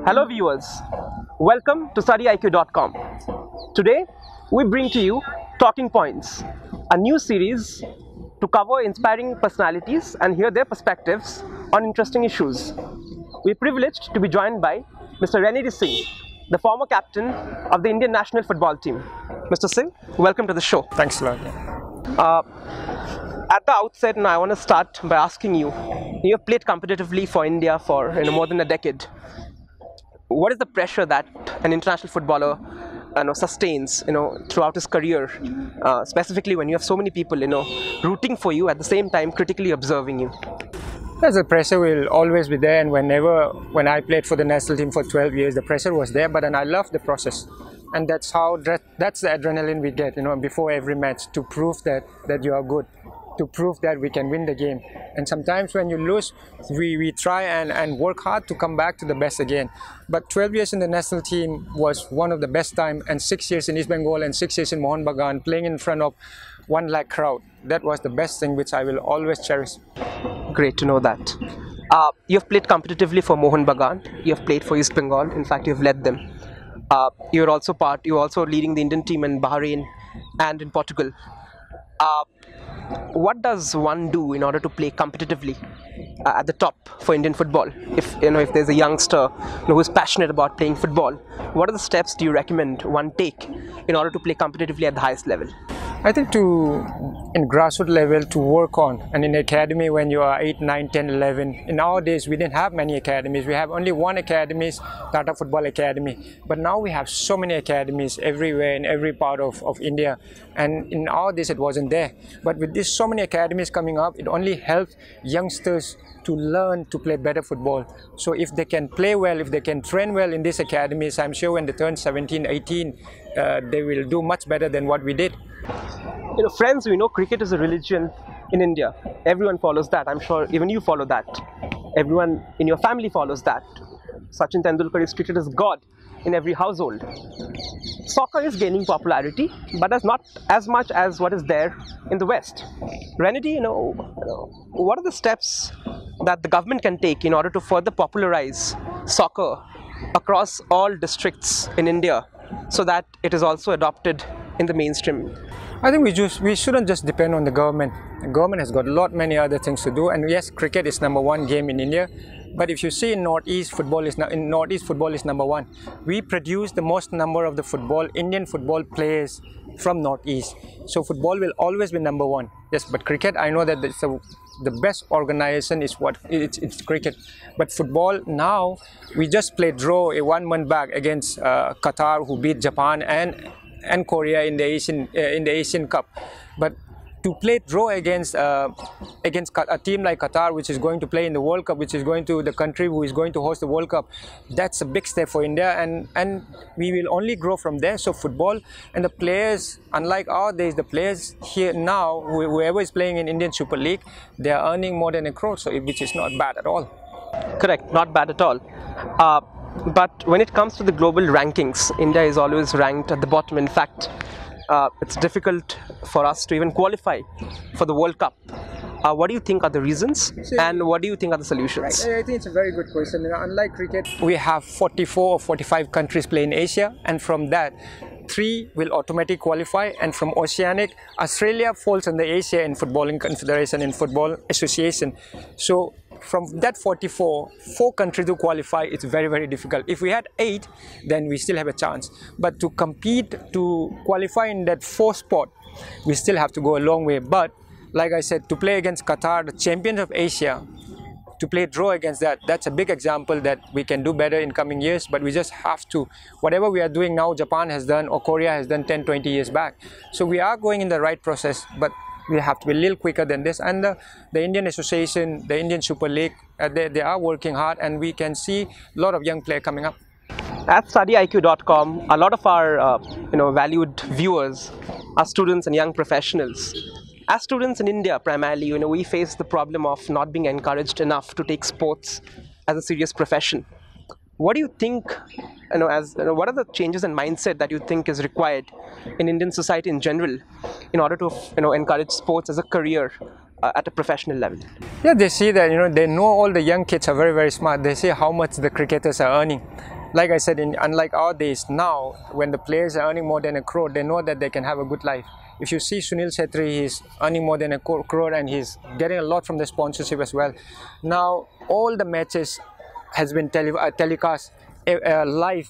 Hello viewers, welcome to StudyIQ.com. Today we bring to you Talking Points, a new series to cover inspiring personalities and hear their perspectives on interesting issues. We are privileged to be joined by Mr. Renedy Singh, the former captain of the Indian national football team. Mr. Singh, welcome to the show. Thanks a lot. At the outset, I want to start by asking you, you have played competitively for India for more than a decade. What is the pressure that an international footballer sustains throughout his career, specifically when you have so many people rooting for you, at the same time critically observing you? Yes, the pressure will always be there, and when I played for the national team for 12 years, the pressure was there, but then I loved the process. And that's the adrenaline we get before every match, to prove that you are good, to prove that we can win the game. And sometimes when you lose, we try and work hard to come back to the best again. But 12 years in the national team was one of the best time, and 6 years in East Bengal and 6 years in Mohun Bagan, playing in front of 1 lakh crowd. That was the best thing which I will always cherish. Great to know that. You have played competitively for Mohun Bagan, you have played for East Bengal, in fact you have led them. You're also leading the Indian team in Bahrain and in Portugal. What does one do in order to play competitively at the top for Indian football? If there's a youngster who is passionate about playing football, what are the steps do you recommend one take in order to play competitively at the highest level? I think in grassroots level to work on, and in academy when you are 8, 9, 10, 11. In our days we didn't have many academies. We have only one academy, Tata Football Academy. But now we have so many academies everywhere in every part of India. And in our days it wasn't there. But with this so many academies coming up, it only helps youngsters to learn to play better football. So if they can play well, if they can train well in these academies, I'm sure when they turn 17, 18, they will do much better than what we did. Friends, we know cricket is a religion in India. Everyone follows that. I'm sure even you follow that. Everyone in your family follows that. Sachin Tendulkar is treated as God in every household. Soccer is gaining popularity, but that's not as much as what is there in the West. Renedy, what are the steps that the government can take in order to further popularize soccer across all districts in India, so that it is also adopted in the mainstream? I think we shouldn't just depend on the government. The government has got many other things to do, and yes, cricket is #1 game in India. But if you see in Northeast football is #1. We produce the most number of the Indian football players from Northeast. So football will always be #1. Yes, but cricket, I know that the best organization is it's cricket. But football now, we just played draw 1 month back against Qatar, who beat Japan and Korea in the Asian Cup. But to play draw against a team like Qatar, which is going to play in the World Cup, which is going to the country who is going to host the World Cup, that's a big step for India, and we will only grow from there. So football and the players, unlike our days, the players here now, whoever is playing in Indian Super League, they are earning more than a crore, which is not bad at all. Correct, not bad at all. But when it comes to the global rankings, India is always ranked at the bottom. In fact, it's difficult for us to even qualify for the World Cup. What do you think are the reasons, and what do you think are the solutions? Right. I think it's a very good question. Unlike cricket, we have 44 or 45 countries play in Asia, and from that, 3 will automatically qualify, and from Oceanic, Australia falls under Asia in Footballing Confederation and Football Association. So from that 44, 4 countries to qualify, it's very, very difficult. If we had 8, then we still have a chance. But to compete, to qualify in that 4th spot, we still have to go a long way. But like I said, to play against Qatar, the champions of Asia, to play draw against that's a big example that we can do better in coming years. But we just have to, whatever we are doing now, Japan has done or Korea has done 10, 20 years back. So we are going in the right process, but we have to be a little quicker than this. And the Indian Association, the Indian Super League, they are working hard, and we can see a lot of young players coming up. At StudyIQ.com, a lot of our valued viewers are students and young professionals. As students in India, primarily, we face the problem of not being encouraged enough to take sports as a serious profession. What do you think, what are the changes in mindset that you think is required in Indian society in general in order to, encourage sports as a career at a professional level? Yeah, they see that, they know all the young kids are very, very smart. They see how much the cricketers are earning. like I said, unlike our days, now when the players are earning more than a crore, they know that they can have a good life. If you see Sunil Chhetri, he's earning more than a crore and he's getting a lot from the sponsorship as well. Now all the matches has been telecast live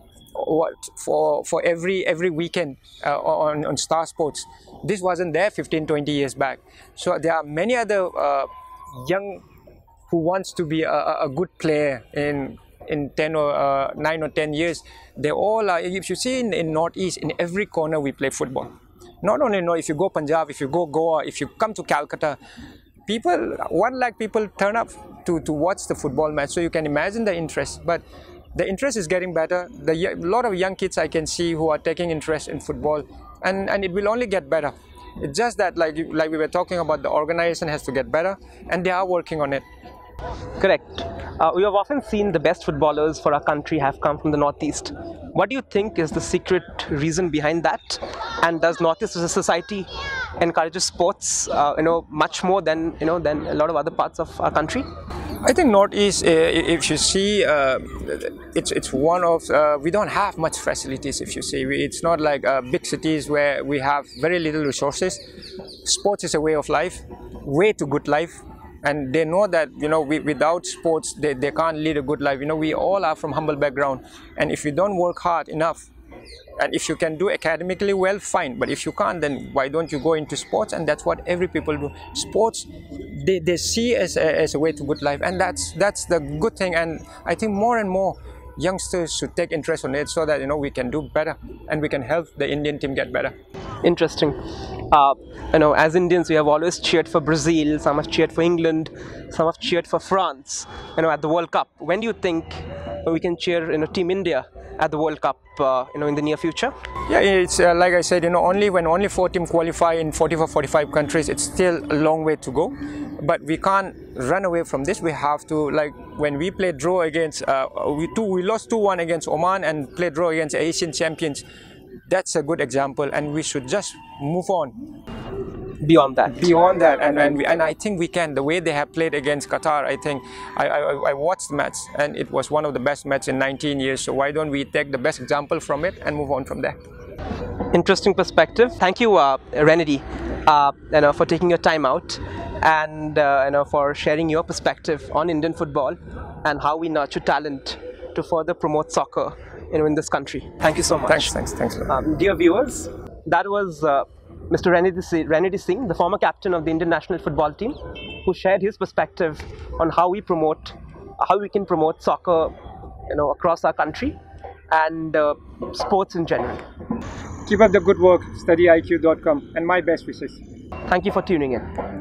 for every weekend on Star Sports. This wasn't there 15-20 years back. So there are many other young who wants to be a good player in 10 or 9 or 10 years. They all are. If you see in Northeast, in every corner we play football. Not only if you go Punjab, if you go Goa, if you come to Calcutta, people, 1 lakh people turn up to watch the football match. So you can imagine the interest. But the interest is getting better. A lot of young kids I can see who are taking interest in football, and it will only get better. It's just that, like we were talking about, the organization has to get better, and they are working on it. Correct. We have often seen the best footballers for our country have come from the Northeast. What do you think is the secret reason behind that? And does Northeast as a society encourages sports, much more than than a lot of other parts of our country? I think Northeast, if you see, it's one of, we don't have much facilities. If you see, it's not like big cities where we have very little resources. Sports is a way of life, way to good life. And they know that, without sports, they can't lead a good life. We all are from humble background. And if you don't work hard enough, and if you can do academically well, fine. But if you can't, then why don't you go into sports? And that's what every people do. Sports, they see as a way to good life. And that's the good thing. And I think more and more youngsters should take interest in it so that, we can do better and we can help the Indian team get better. Interesting. As Indians, we have always cheered for Brazil, some have cheered for England, some have cheered for France, at the World Cup. When do you think we can cheer, Team India at the World Cup, in the near future? Yeah, it's like I said, when only 4 teams qualify in 45 countries, it's still a long way to go. But we can't run away from this. We have to, like when we played draw against, we lost 2-1 against Oman and played draw against Asian champions. That's a good example, and we should just move on. Beyond that, and I think we can. The way they have played against Qatar, I think I watched the match, and it was one of the best matches in 19 years. So why don't we take the best example from it and move on from there? Interesting perspective. Thank you, Renedy, for taking your time out and for sharing your perspective on Indian football and how we nurture talent to further promote soccer, in this country. Thank you so much. Thanks. Dear viewers, that was Mr. Renedy Singh, the former captain of the Indian national football team, who shared his perspective on how we can promote soccer, across our country and sports in general. Keep up the good work, StudyIQ.com, and my best wishes. Thank you for tuning in.